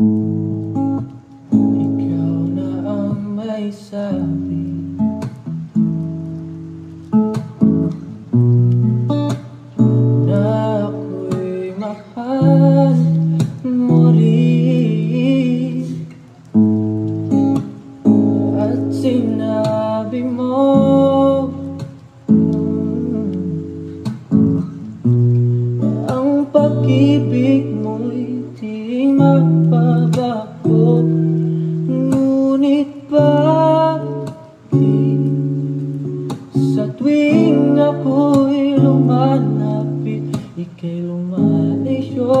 Ikaw na ang may sabi na ako'y mahal mo rin, at sinabi mo ang pag-ibig mo'y di mapabago. Ngunit bakit sa tuwing ako'y lumalapit, ika'y lumalayo?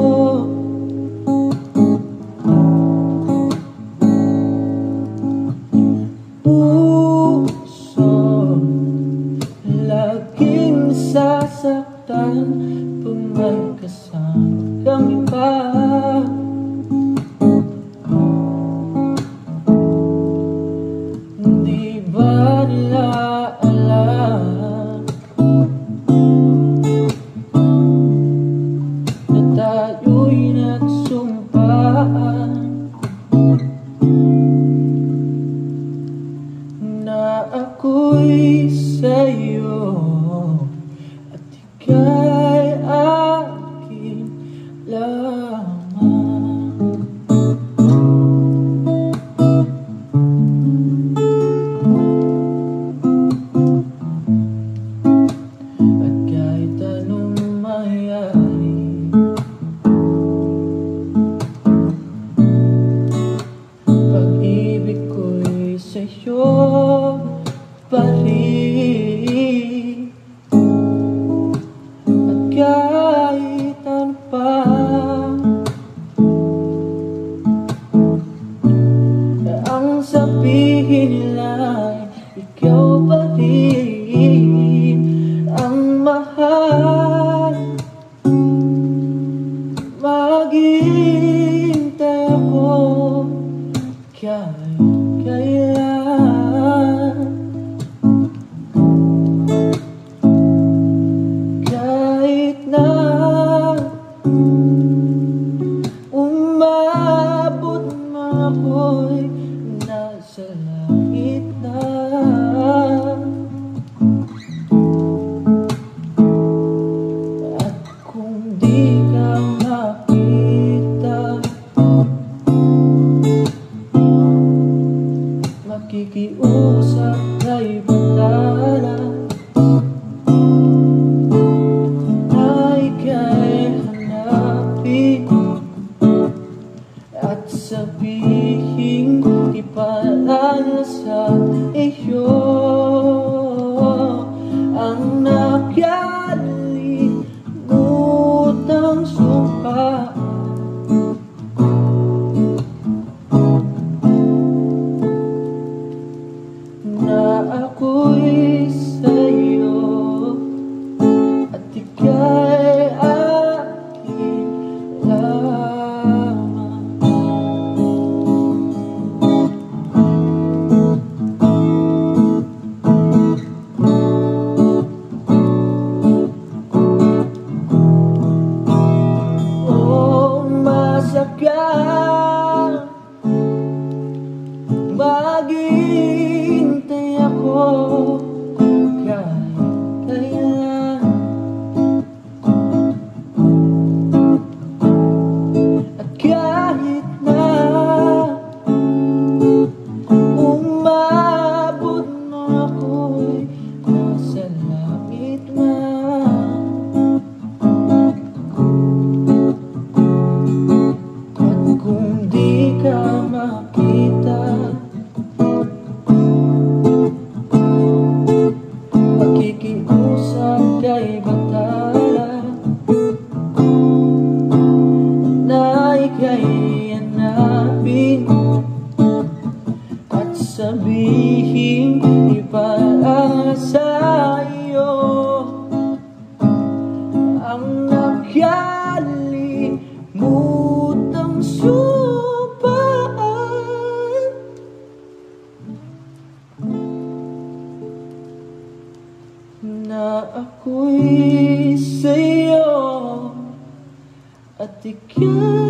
Puso laging sasaktan pag may kasama kang iba. Di ba nila alam na tayo'y nagsumpaan na ako'y sa'yo at ika'y akin lamang? At kahit anong mangyari, pag-ibig ko'y sa'yo pa rin. At kahit ano pa ang sabihin nila'y, ikaw pa rin ang mahal. Maghihintay ako kahit kailan, kahit na umabot na ako'y nasa langit na. At kung di ka makita, makikiusap kay batala na ika'y hanapin at sabihin ipaalala sa iyo ang nakalimutang sumpa. Na ako'y sa'yo at ika'y akin lamang. Oh, masakal maghihintay ako kahit kailan, at kahit na umabot na ako'y nasa langit na. At kung di ka makita, makikiusap kay batala na ika'y hanapin at sabihin ipaalala sa iyo ang nakalimutang sumpaan na ako'y sa'yo at ikaw